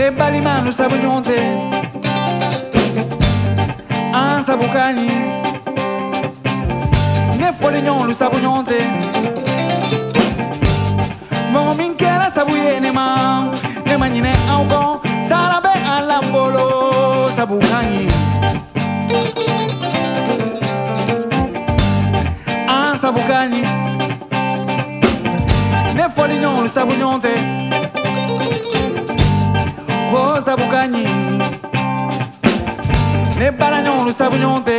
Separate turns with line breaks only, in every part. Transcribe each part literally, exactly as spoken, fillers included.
ne balimanu sabu nyonte an sabu kanyi ne foli nyonu sabu nyonte mo min kera sabu ye ne ma ne ma nyine auko sarabe alambolo sabu kanyi an sabu kanyi ne foli nyonu sabu nyonte oh sabu kanyi ne bala nyonu sabu nyonte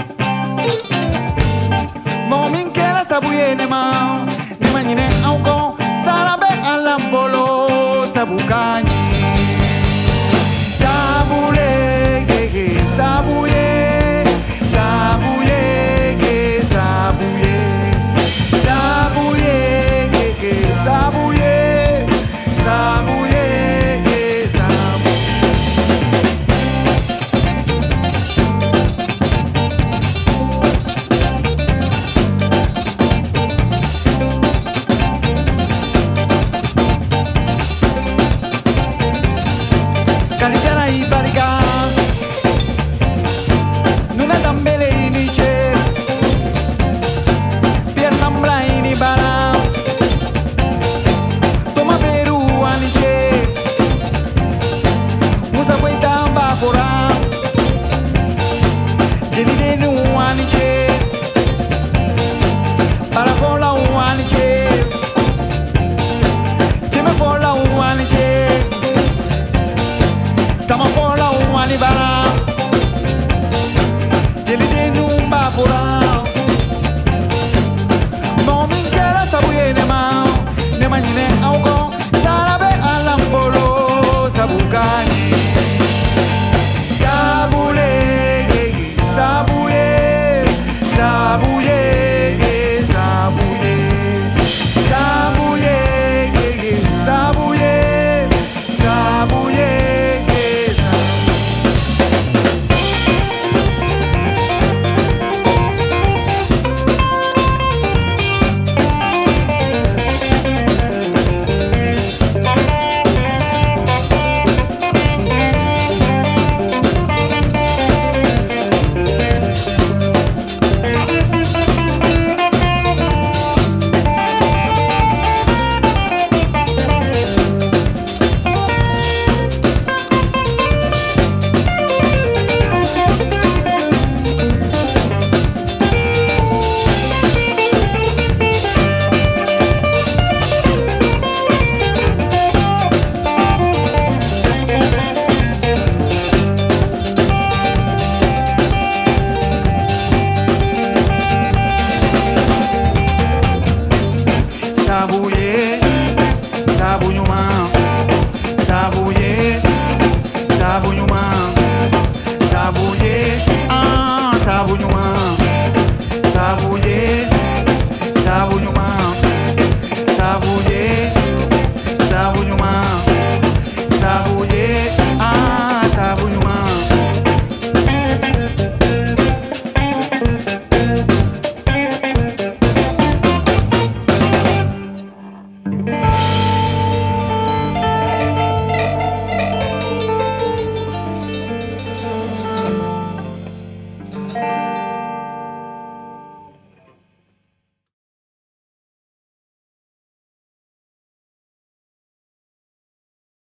mo min kera sabu ye ne ma ne ma nyine auko sarabe alambolo sabu kanyi sabule gege sabuye sabuye ge sabuye sabuye gege sabuye sabuye ge sabu Kalijana ibarika Nuna tambele iniche Pierna mbla inibara Toma Peru aniche Musa kweta mbafora Jenide nu aniche